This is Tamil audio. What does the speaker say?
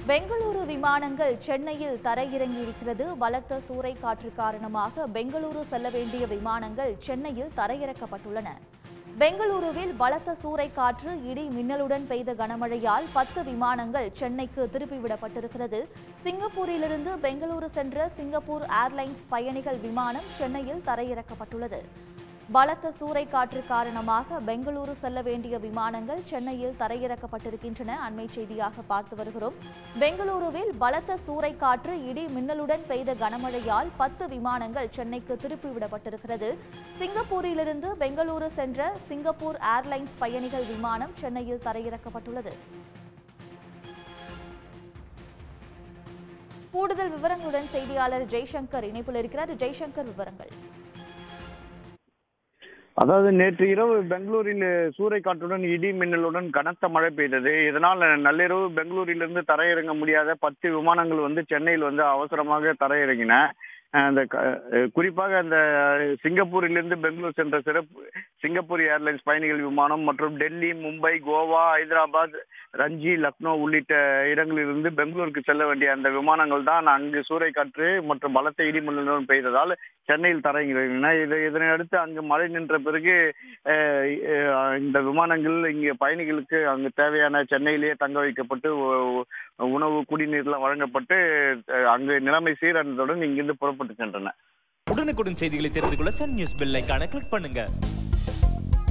பெங்களூரு விமானங்கள் சென்னையில் தரையிறங்கியிருக்கிறது. பலத்த சூறைக்காற்று காரணமாக பெங்களூரு செல்ல வேண்டிய விமானங்கள் சென்னையில் தரையிறக்கப்பட்டுள்ளன. பெங்களூருவில் பலத்த சூறைக்காற்று, இடி மின்னலுடன் பெய்த கனமழையால் 10 விமானங்கள் சென்னைக்கு திருப்பிவிடப்பட்டிருக்கிறது. சிங்கப்பூரிலிருந்து பெங்களூரு சென்ற சிங்கப்பூர் ஏர்லைன்ஸ் பயணிகள் விமானம் சென்னையில் தரையிறக்கப்பட்டுள்ளது. பலத்த சூறைக்காற்று காரணமாக பெங்களூரு செல்ல வேண்டிய விமானங்கள் சென்னையில் தரையிறக்கப்பட்டிருக்கின்றன. அண்மை செய்தியாக பார்த்து வருகிறோம். பெங்களூருவில் பலத்த சூறைக்காற்று, இடி மின்னலுடன் பெய்த கனமழையால் 10 விமானங்கள் சென்னைக்கு திருப்பிவிடப்பட்டிருக்கிறது. சிங்கப்பூரிலிருந்து பெங்களூரு சென்ற சிங்கப்பூர் ஏர்லைன்ஸ் பயணிகள் விமானம் சென்னையில் தரையிறக்கப்பட்டுள்ளது. கூடுதல் விவரங்களுடன் செய்தியாளர் ஜெய்சங்கர் இணைப்பில் இருக்கிறார். ஜெய்சங்கர், விவரங்கள். அதாவது நேற்று இரவு பெங்களூரில் சூறைக்காற்றுடன் இடி மின்னலுடன் கனத்த மழை பெய்தது. இதனால் நள்ளிரவு பெங்களூரிலிருந்து தரையிறங்க முடியாத 10 விமானங்கள் சென்னையில் அவசரமாக தரையிறங்கின. அந்த குறிப்பாக அந்த சிங்கப்பூரிலிருந்து பெங்களூர் சென்ற சிங்கப்பூர் ஏர்லைன்ஸ் பயணிகள் விமானம் மற்றும் டெல்லி, மும்பை, கோவா, ஹைதராபாத், ரஞ்சி, லக்னோ உள்ளிட்ட இடங்களிலிருந்து பெங்களூருக்கு செல்ல வேண்டிய அந்த விமானங்கள் தான் அங்கு சூறைக்காற்று மற்றும் பலத்த இடி மின்னலுடன் பெய்ததால் சென்னையில் தரையிறங்கின. இதனை அடுத்து அங்கு மழை நின்ற பிறகு இந்த விமானங்கள் இங்கே பயணிகளுக்கு அங்கு தேவையான சென்னையிலேயே தங்க வைக்கப்பட்டு உணவு, குடிநீர்லாம் வழங்கப்பட்டு அங்கு நிலைமை சீரடைந்ததுடன் இங்கிருந்து புறப்பட்டு சென்றன. உடனுக்குடன் செய்திகளை தெரிந்து கொள்ள சன் நியூஸ் பெல் ஐகானை கிளிக் பண்ணுங்க.